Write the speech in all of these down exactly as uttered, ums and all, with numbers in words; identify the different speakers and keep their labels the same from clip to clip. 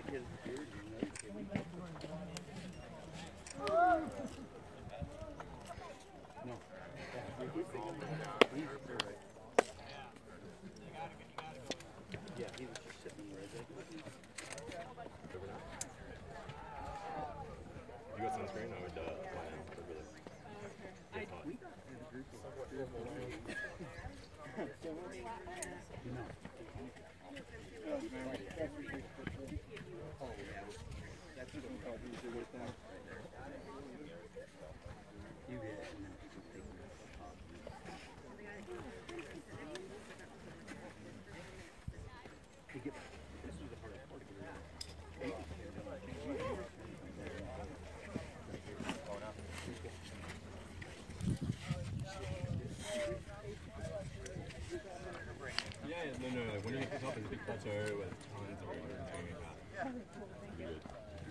Speaker 1: No, no, like when you pick up in a big plateau with tons of water and training that. Good.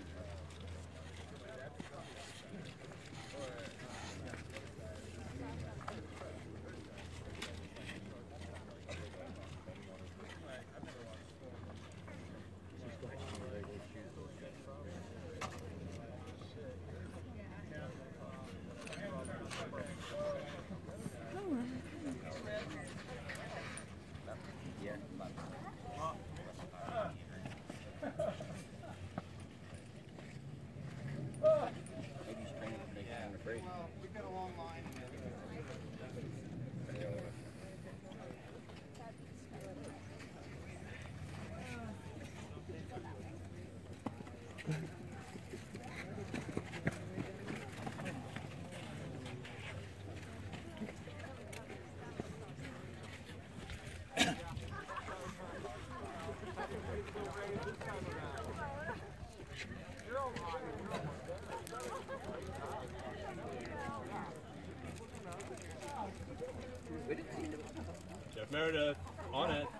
Speaker 1: Jeff Meredith, on it.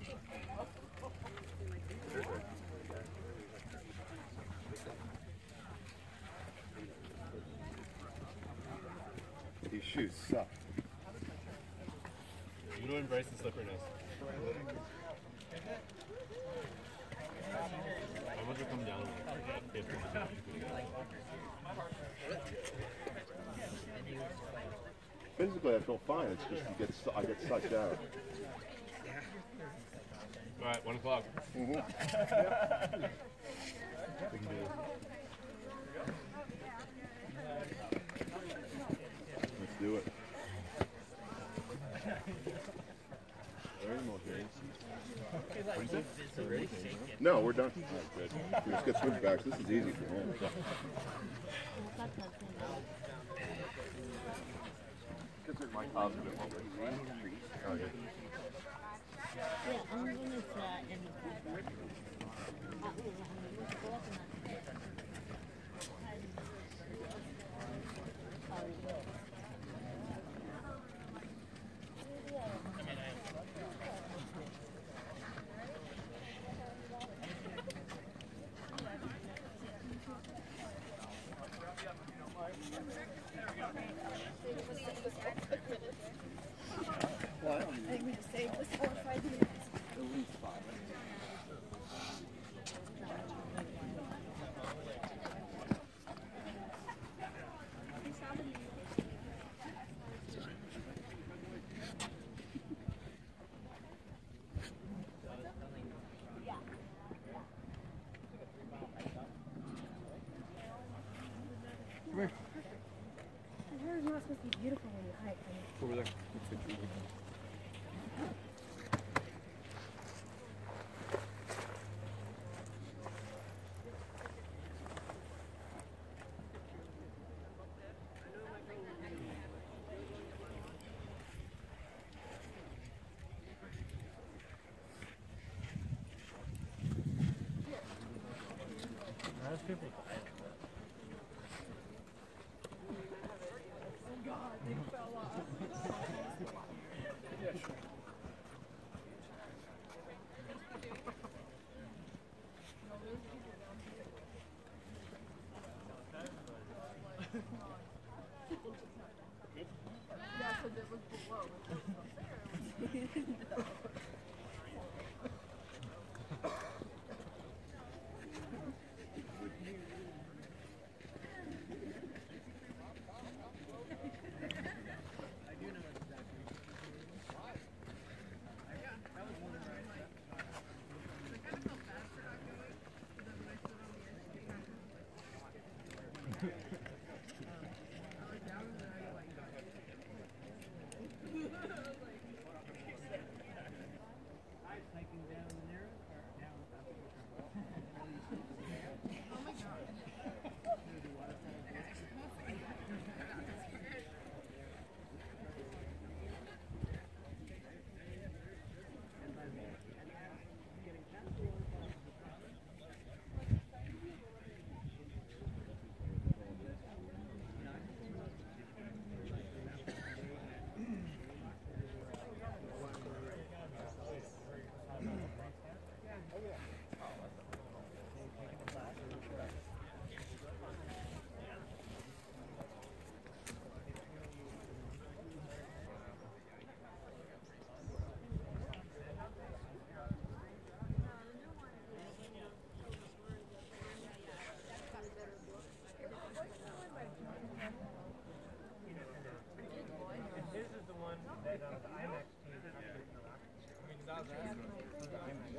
Speaker 2: These shoes suck.
Speaker 1: You don't embrace the slipperiness. How much will come down?
Speaker 2: Physically, I feel fine. It's just you get I get sucked out.
Speaker 1: All right, one o'clock.
Speaker 2: Mm-hmm.
Speaker 1: We can do this.
Speaker 2: Let's do it.
Speaker 1: What do you say?
Speaker 2: No, we're done. All right, good. We just get switchbacks. This is easy for home. My cars a bit longer. Oh, yeah.
Speaker 3: Yeah, I'm gonna try and
Speaker 4: What? I'm going to say just four or five minutes.
Speaker 2: At least five.
Speaker 4: Come here. The hair is not supposed to be beautiful when you hike.
Speaker 2: Over there.
Speaker 1: There's people dying. Oh God, they fell off.
Speaker 5: His is the one that uh, the IMAX team. I mean, 'cause I was asking for the IMAX.